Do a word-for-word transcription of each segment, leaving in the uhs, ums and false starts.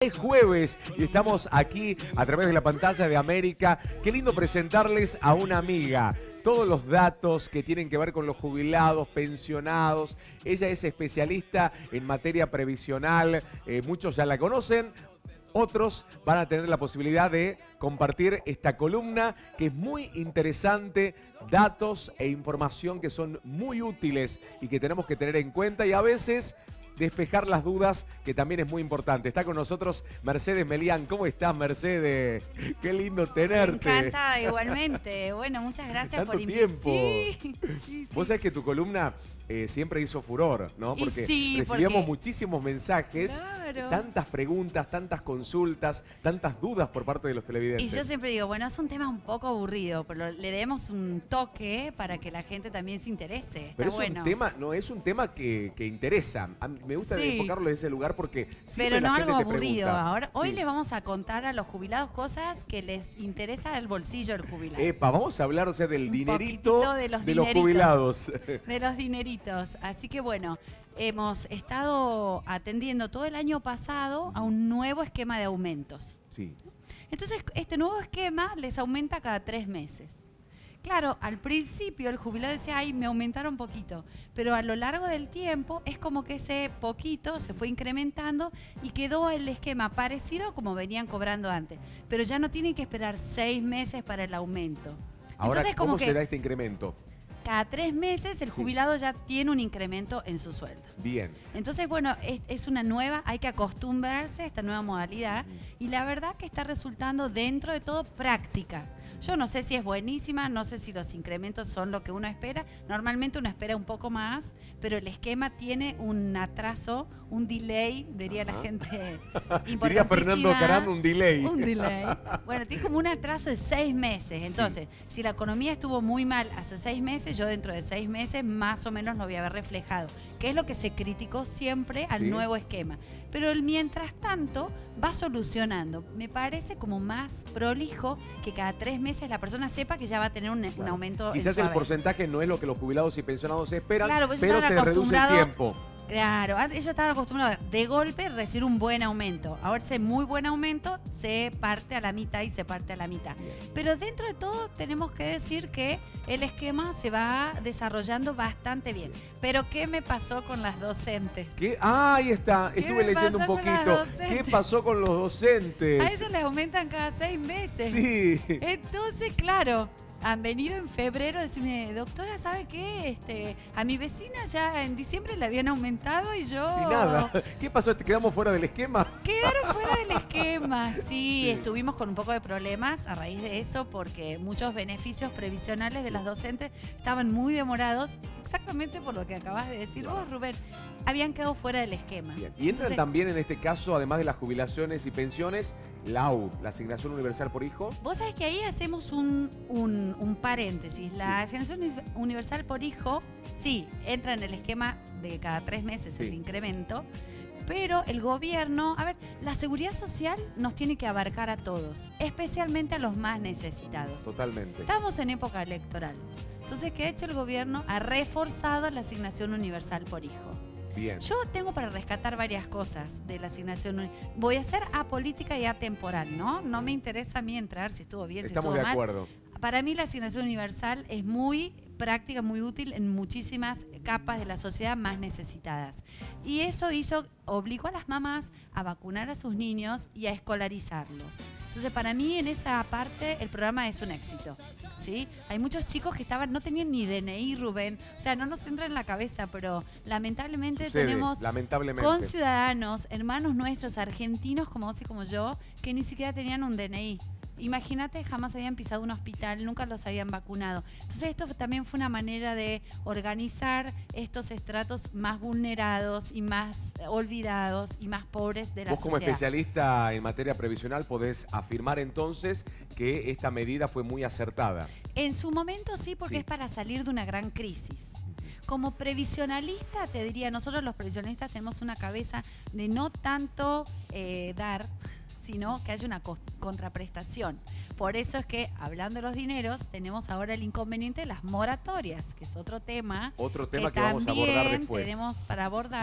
Es jueves y estamos aquí a través de la pantalla de América. Qué lindo presentarles a una amiga. Todos los datos que tienen que ver con los jubilados, pensionados. Ella es especialista en materia previsional. Eh, muchos ya la conocen. Otros van a tener la posibilidad de compartir esta columna que es muy interesante, datos e información que son muy útiles y que tenemos que tener en cuenta y a veces despejar las dudas, que también es muy importante. Está con nosotros Mercedes Melián. ¿Cómo estás, Mercedes? Qué lindo tenerte. Me encanta, igualmente. Bueno, muchas gracias Tanto por invitarme. tiempo. Sí, sí, sí. Vos sabés que tu columna eh, siempre hizo furor, ¿no? Porque sí, recibíamos porque... muchísimos mensajes, Claro. tantas preguntas, tantas consultas, tantas dudas por parte de los televidentes. Y yo siempre digo, bueno, es un tema un poco aburrido, pero le demos un toque para que la gente también se interese. Está Pero es bueno. un tema, no, es un tema que, que interesa. A mí me gusta Sí. enfocarlo desde ese lugar porque siempre Pero la no gente algo te aburrido. pregunta. Ahora, hoy Sí. les vamos a contar a los jubilados cosas que les interesa el bolsillo del jubilado. Epa, vamos a hablar, o sea, del Un dinerito poquitito de los dineritos. jubilados. De los dineritos. Así que bueno, hemos estado atendiendo todo el año pasado a un nuevo esquema de aumentos. Sí. Entonces, este nuevo esquema les aumenta cada tres meses. Claro, al principio el jubilado decía, ay, me aumentaron poquito, pero a lo largo del tiempo es como que ese poquito se fue incrementando y quedó el esquema parecido como venían cobrando antes, pero ya no tienen que esperar seis meses para el aumento. Ahora, Entonces, como ¿cómo que se da este incremento? cada tres meses el Sí. jubilado ya tiene un incremento en su sueldo. Bien. Entonces, bueno, es, es una nueva, hay que acostumbrarse a esta nueva modalidad y la verdad que está resultando dentro de todo práctica. Yo no sé si es buenísima, no sé si los incrementos son lo que uno espera. Normalmente uno espera un poco más, pero el esquema tiene un atraso, un delay, diría Ajá. la gente Diría Fernando importantísima. Carán, un delay. Un delay. Bueno, tiene como un atraso de seis meses. Entonces, sí. si la economía estuvo muy mal hace seis meses, yo dentro de seis meses más o menos lo voy a ver reflejado. Que es lo que se criticó siempre al Sí. nuevo esquema. Pero el mientras tanto va solucionando. Me parece como más prolijo que cada tres meses la persona sepa que ya va a tener un, Claro. un aumento Quizás en su el haber. porcentaje no es lo que los jubilados y pensionados esperan, Claro, pues pero ellos se estaban reduce el acostumbrados- tiempo. Claro, antes ellos estaban acostumbrados de golpe a recibir un buen aumento. Ahora ese muy buen aumento se parte a la mitad y se parte a la mitad. Bien. Pero dentro de todo tenemos que decir que el esquema se va desarrollando bastante bien. Pero ¿qué me pasó con las docentes? ¿Qué? Ah, ahí está. ¿Qué Estuve me leyendo un pasó con las poquito. docentes? ¿Qué pasó con los docentes? A ellos les aumentan cada seis meses. Sí. Entonces, claro, han venido en febrero a decirme, doctora, ¿sabe qué? Este, a mi vecina ya en diciembre le habían aumentado y yo... Y nada. ¿Qué pasó? ¿Te quedamos fuera del esquema? Quedaron fuera del esquema, sí, Sí. estuvimos con un poco de problemas a raíz de eso porque muchos beneficios previsionales de las docentes estaban muy demorados, exactamente por lo que acabas de decir vos, Rubén, habían quedado fuera del esquema. Bien. Y entran Entonces, también en este caso, además de las jubilaciones y pensiones, la A U, la asignación universal por hijo. vos sabés que ahí hacemos un, un, un paréntesis. La Sí. asignación uni- universal por hijo, sí, entra en el esquema de cada tres meses Sí. el incremento, pero el gobierno, a ver, la seguridad social nos tiene que abarcar a todos, especialmente a los más necesitados. Totalmente. Estamos en época electoral. Entonces, ¿qué ha hecho el gobierno? Ha reforzado la asignación universal por hijo. Bien. Yo tengo para rescatar varias cosas de la asignación. uni- Voy a ser apolítica y atemporal, ¿no? No me interesa a mí entrar si estuvo bien, Estamos si de estuvo mal. acuerdo. Para mí la asignación universal es muy práctica, muy útil en muchísimas capas de la sociedad más necesitadas. Y eso hizo, obligó a las mamás a vacunar a sus niños y a escolarizarlos. Entonces, para mí en esa parte el programa es un éxito. ¿Sí? Hay muchos chicos que estaban, no tenían ni D N I, Rubén. O sea, no nos entra en la cabeza, pero lamentablemente Sucede, tenemos lamentablemente. con ciudadanos, hermanos nuestros argentinos como vos y como yo, que ni siquiera tenían un D N I. Imagínate, jamás habían pisado un hospital, nunca los habían vacunado. Entonces esto también fue una manera de organizar estos estratos más vulnerados y más eh, olvidados y más pobres de la Vos como sociedad. especialista en materia previsional podés afirmar entonces que esta medida fue muy acertada. En su momento sí, porque Sí. es para salir de una gran crisis. Como previsionalista, te diría, nosotros los previsionistas tenemos una cabeza de no tanto eh, dar, sino que haya una co- contraprestación. Por eso es que, hablando de los dineros, tenemos ahora el inconveniente de las moratorias, que es otro tema. Otro tema que que vamos a abordar también después. tenemos para abordar,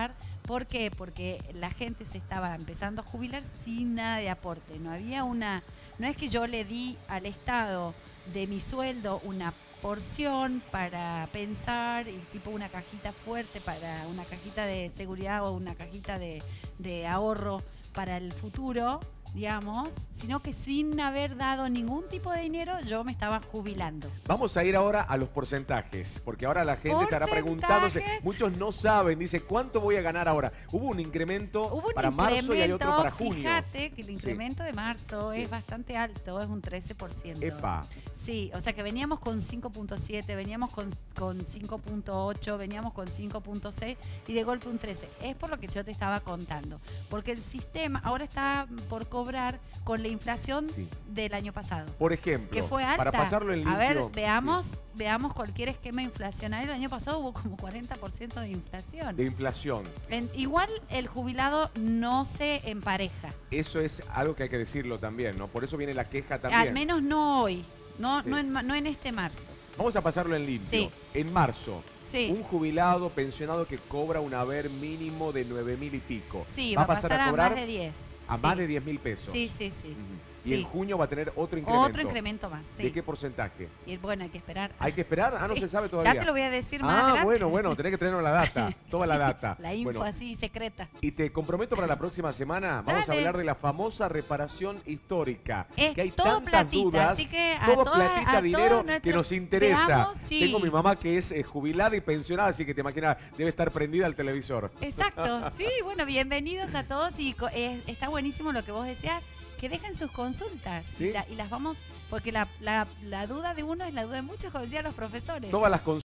¿Por qué? Porque la gente se estaba empezando a jubilar sin nada de aporte. No había una, no es que yo le di al Estado de mi sueldo una porción para pensar, y tipo una cajita fuerte para una cajita de seguridad o una cajita de, de ahorro para el futuro, digamos, sino que sin haber dado ningún tipo de dinero yo me estaba jubilando. Vamos a ir ahora a los porcentajes, porque ahora la gente estará preguntándose, muchos no saben, dice, ¿cuánto voy a ganar ahora? Hubo un incremento Hubo un para marzo y hay otro para junio. Fíjate que el incremento sí. de marzo sí. es bastante alto, es un trece por ciento. Epa. Sí, o sea que veníamos con cinco punto siete, veníamos con, con cinco punto ocho, veníamos con cinco punto seis y de golpe un trece. Es por lo que yo te estaba contando, porque el sistema ahora está por cobrar con la inflación sí. del año pasado. Por ejemplo, que fue alta. Para pasarlo en limpio. A ver, veamos, sí. veamos cualquier esquema inflacionario. El año pasado hubo como cuarenta por ciento de inflación. De inflación. En, igual el jubilado no se empareja. Eso es algo que hay que decirlo también, ¿no? Por eso viene la queja también. Al menos no hoy, no, sí. no, en, no en este marzo. Vamos a pasarlo en limpio. Sí. En marzo. Sí. Un jubilado pensionado que cobra un haber mínimo de nueve mil y pico. Sí, va, va a pasar a, a cobrar más de diez. A sí. más de diez mil pesos. Sí, sí, sí. Uh-huh. Y sí. en junio va a tener otro incremento. Otro incremento más, sí. ¿De qué porcentaje? Y bueno, hay que esperar. ¿Hay que esperar? Ah, no sí. se sabe todavía. Ya te lo voy a decir más Ah, adelante. bueno, bueno, tenés que tenernos la data, toda sí, la data. La info bueno, así, secreta. Y te comprometo para la próxima semana, vamos Dale. a hablar de la famosa reparación histórica. Es que hay todo tantas platita, dudas, así que a todo toda, platita, a dinero nuestro, que nos interesa. veamos, sí. Tengo mi mamá que es eh, jubilada y pensionada, así que te imaginas, debe estar prendida al televisor. Exacto, sí, bueno, bienvenidos a todos y eh, está buenísimo lo que vos decías, que dejen sus consultas ¿Sí? y, la, y las vamos, porque la, la, la duda de uno es la duda de muchos, como decían los profesores. Todas las consultas